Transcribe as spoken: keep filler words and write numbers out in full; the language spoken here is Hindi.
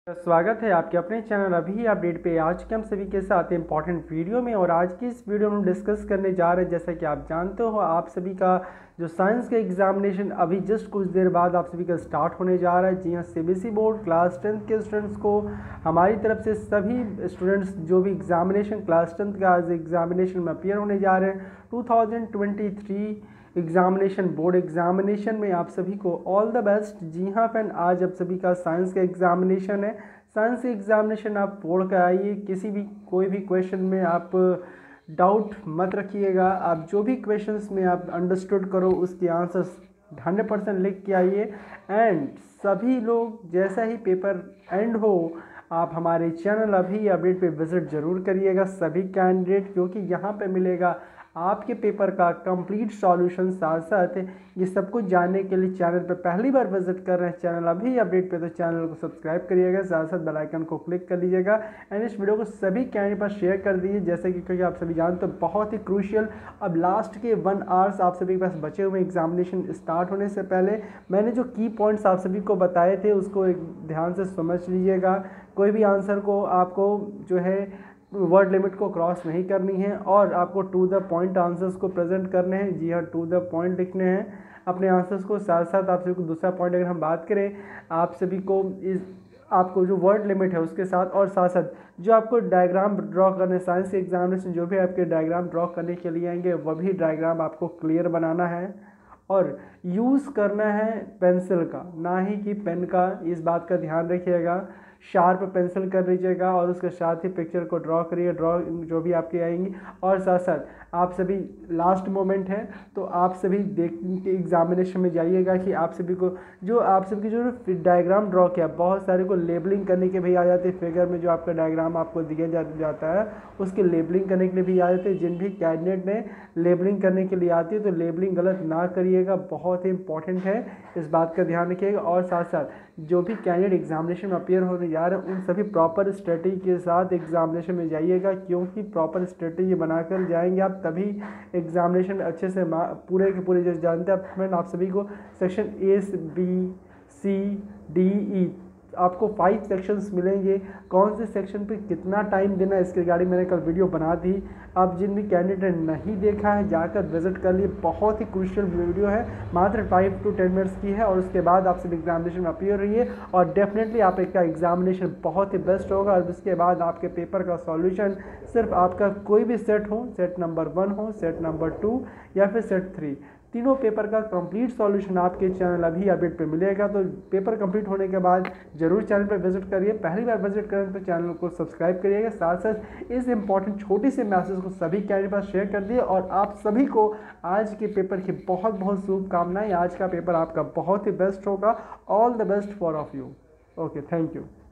स्वागत है आपके अपने चैनल अभी अपडेट पे। आज के हम सभी के साथ इंपॉर्टेंट वीडियो में और आज की इस वीडियो में हम डिस्कस करने जा रहे हैं, जैसा कि आप जानते हो आप सभी का जो साइंस का एग्जामिनेशन अभी जस्ट कुछ देर बाद आप सभी का स्टार्ट होने जा रहा है। जी हाँ, सीबीएसई बोर्ड क्लास टेंथ के स्टूडेंट्स को हमारी तरफ से सभी स्टूडेंट्स जो भी एग्जामिनेशन क्लास टेंथ का आज एग्जामिनेशन में अपियर होने जा रहे हैं two thousand twenty three examination board examination में आप सभी को ऑल द बेस्ट। जी हाँ फ्रेंड, आज आप सभी का साइंस का एग्जामिनेशन है। साइंस के एग्जामिनेशन आप पढ़ कर आइए, किसी भी कोई भी क्वेश्चन में आप डाउट मत रखिएगा। आप जो भी क्वेश्चंस में आप अंडरस्टूड करो उसके आंसर्स हंड्रेड परसेंट लिख के आइए। एंड सभी लोग जैसा ही पेपर एंड हो आप हमारे चैनल अभी अपडेट पे विज़िट ज़रूर करिएगा सभी कैंडिडेट, क्योंकि यहाँ पे मिलेगा आपके पेपर का कंप्लीट सॉल्यूशन। साथ साथ ये सब कुछ जानने के लिए चैनल पर पहली बार विजिट कर रहे हैं चैनल अभी अपडेट पे, तो चैनल को सब्सक्राइब करिएगा, साथ साथ बेल आइकन को क्लिक कर लीजिएगा एंड इस वीडियो को सभी कैंडिडेट पर शेयर कर दीजिए, जैसे कि क्योंकि आप सभी जानते हो बहुत ही क्रूशियल अब लास्ट के वन आवर्स आप सभी के पास बचे हुए एग्जामिनेशन स्टार्ट होने से पहले मैंने जो की पॉइंट्स आप सभी को बताए थे उसको एक ध्यान से समझ लीजिएगा। कोई भी आंसर को आपको जो है वर्ड लिमिट को क्रॉस नहीं करनी है और आपको टू द पॉइंट आंसर्स को प्रेजेंट करने हैं। जी हाँ, टू द पॉइंट लिखने हैं अपने आंसर्स को। साथ साथ आप सभी को दूसरा पॉइंट अगर हम बात करें, आप सभी को इस आपको जो वर्ड लिमिट है उसके साथ और साथ साथ जो आपको डायग्राम ड्रॉ करने साइंस के एग्जामिनेशन जो भी आपके डायग्राम ड्रॉ करने के लिए आएंगे वह भी डायग्राम आपको क्लियर बनाना है और यूज़ करना है पेंसिल का, ना ही कि पेन का। इस बात का ध्यान रखिएगा। शार्प पेंसिल कर लीजिएगा और उसके साथ ही पिक्चर को ड्रॉ करिए, ड्रॉ जो भी आपकी आएंगी। और साथ साथ आप सभी लास्ट मोमेंट है तो आप सभी देख के एग्जामिनेशन में जाइएगा कि आप सभी को जो आप सभी जो डायग्राम ड्रॉ किया, बहुत सारे को लेबलिंग करने के भी आ जाते हैं। फिगर में जो आपका डायग्राम आपको दिया जा, जाता है उसके लेबलिंग करने के लिए भी आ जाते हैं। जिन भी कैंडिडेट ने लेबलिंग करने के लिए आती है तो लेबलिंग गलत ना करिएगा, बहुत ही इंपॉर्टेंट है, इस बात का ध्यान रखिएगा। और साथ साथ जो भी कैंडिडेट एग्जामिनेशन में अपियर होने जा रहे हैं उन सभी प्रॉपर स्ट्रेटजी के साथ एग्जामिनेशन में जाइएगा, क्योंकि प्रॉपर स्ट्रेटजी बनाकर जाएंगे आप तभी एग्जामिनेशन अच्छे से पूरे के पूरे जो जानते हैं फ्रेंड। आप सभी को section A B C D E आपको फाइव सेक्शंस मिलेंगे। कौन से सेक्शन पे कितना टाइम देना है इसके रिगार्डिंग मैंने कल वीडियो बना दी। आप जिन भी कैंडिडेट ने नहीं देखा है जाकर विजिट कर लिए, बहुत ही क्रूशियल वीडियो है, मात्र फाइव टू टेन मिनट्स की है। और उसके बाद आप सब एग्जामिनेशन में अपियर रहिए और डेफिनेटली आपका एग्जामिनेशन बहुत ही बेस्ट होगा। और उसके बाद आपके पेपर का सॉल्यूशन सिर्फ आपका कोई भी सेट हो, सेट नंबर वन हो, सेट नंबर टू या फिर सेट थ्री, तीनों पेपर का कंप्लीट सॉल्यूशन आपके चैनल अभी अपडेट पे मिलेगा। तो पेपर कंप्लीट होने के बाद जरूर चैनल पर विजिट करिए, पहली बार विजिट करें तो चैनल को सब्सक्राइब करिएगा। साथ साथ इस इंपॉर्टेंट छोटी सी मैसेज को सभी कैंडिडेट पास शेयर कर दिए और आप सभी को आज के पेपर की बहुत बहुत शुभकामनाएं। आज का पेपर आपका बहुत ही बेस्ट होगा। All the best for of you. Okay, thank you.